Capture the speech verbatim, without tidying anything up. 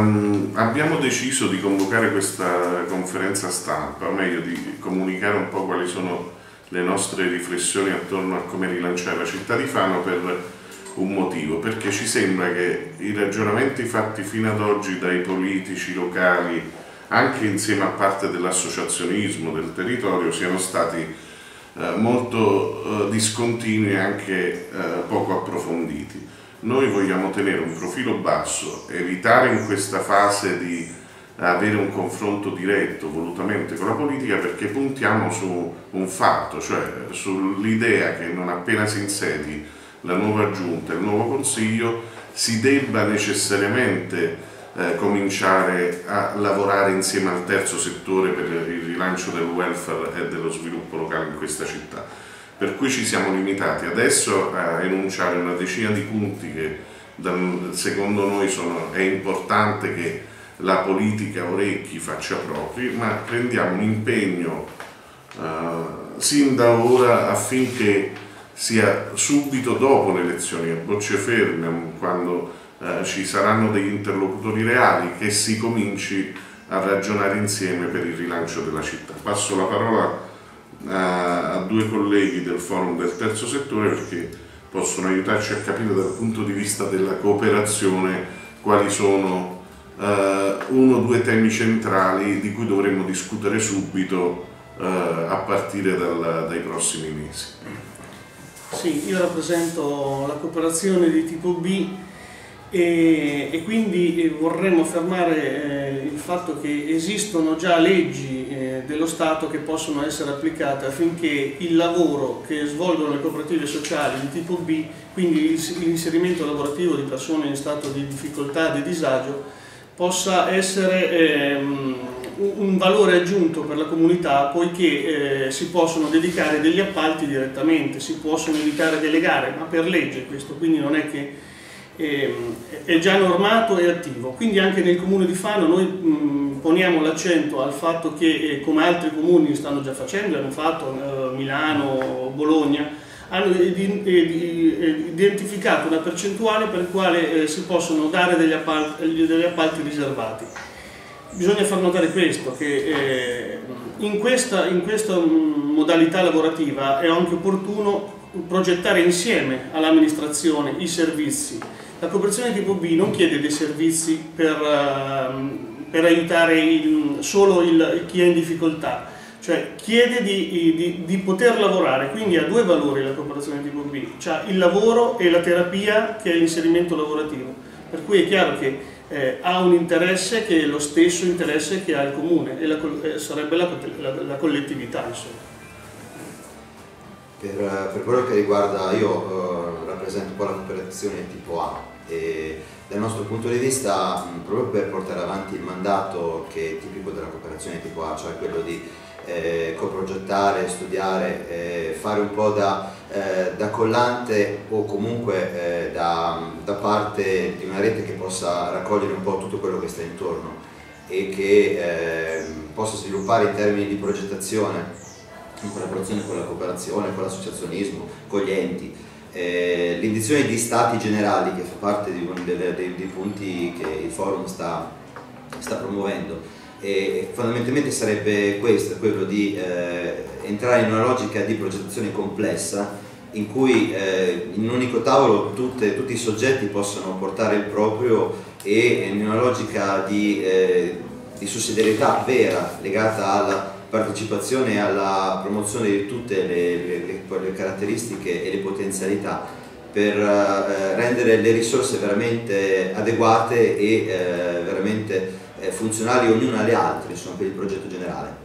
Um, abbiamo deciso di convocare questa conferenza stampa, o meglio di comunicare un po' quali sono le nostre riflessioni attorno a come rilanciare la città di Fano per un motivo, perché ci sembra che i ragionamenti fatti fino ad oggi dai politici locali, anche insieme a parte dell'associazionismo del territorio, siano stati eh, molto eh, discontinui e anche eh, poco approfonditi. Noi vogliamo tenere un profilo basso, evitare in questa fase di avere un confronto diretto volutamente con la politica, perché puntiamo su un fatto, cioè sull'idea che non appena si insedi la nuova giunta, il nuovo consiglio, si debba necessariamente eh, cominciare a lavorare insieme al terzo settore per il rilancio del welfare e dello sviluppo locale in questa città. Per cui ci siamo limitati adesso a enunciare una decina di punti che secondo noi sono, è importante che la politica orecchi faccia propri, ma prendiamo un impegno uh, sin da ora affinché sia subito dopo le elezioni, a bocce ferme, quando uh, ci saranno degli interlocutori reali, che si cominci a ragionare insieme per il rilancio della città. Passo la parola a due colleghi del forum del terzo settore perché possono aiutarci a capire dal punto di vista della cooperazione quali sono uh, uno o due temi centrali di cui dovremmo discutere subito uh, a partire dal, dai prossimi mesi. Sì, io rappresento la cooperazione di tipo B e, e quindi vorremmo affermare eh, il fatto che esistono già leggi eh, dello Stato che possono essere applicate affinché il lavoro che svolgono le cooperative sociali di tipo B, quindi l'inserimento lavorativo di persone in stato di difficoltà, di disagio, possa essere ehm, un valore aggiunto per la comunità, poiché eh, si possono dedicare degli appalti direttamente, si possono evitare delle gare, ma per legge questo, quindi non è che è già normato e attivo. Quindi anche nel comune di Fano noi mh, poniamo l'accento al fatto che, eh, come altri comuni stanno già facendo, hanno fatto eh, Milano, Bologna, hanno identificato una percentuale per la quale eh, si possono dare degli appalti, degli appalti riservati. Bisogna far notare questo, che eh, in, questa, in questa modalità lavorativa è anche opportuno progettare insieme all'amministrazione i servizi. La cooperazione tipo B non chiede dei servizi per, uh, per aiutare il, solo il, chi è in difficoltà, cioè chiede di, di, di poter lavorare, quindi ha due valori la cooperazione tipo B, cioè il lavoro e la terapia che è l'inserimento lavorativo, per cui è chiaro che eh, ha un interesse che è lo stesso interesse che ha il comune e la, eh, sarebbe la, la, la collettività, insomma. Per, per quello che riguarda, io uh, rappresento un po' la cooperazione tipo A e dal nostro punto di vista, mh, proprio per portare avanti il mandato che è tipico della cooperazione tipo A, cioè quello di eh, coprogettare, studiare, eh, fare un po' da, eh, da collante o comunque eh, da, da parte di una rete che possa raccogliere un po' tutto quello che sta intorno e che eh, possa sviluppare in termini di progettazione in collaborazione con la cooperazione, con l'associazionismo, con gli enti. Eh, l'indizione di stati generali, che fa parte di uno dei, dei, dei punti che il forum sta, sta promuovendo, e fondamentalmente sarebbe questo, quello di eh, entrare in una logica di progettazione complessa in cui eh, in un unico tavolo tutte, tutti i soggetti possono portare il proprio e in una logica di, eh, di sussidiarietà vera legata alla partecipazione e alla promozione di tutte le, le, le caratteristiche e le potenzialità per eh, rendere le risorse veramente adeguate e eh, veramente eh, funzionali ognuna alle altre, insomma, per il progetto generale.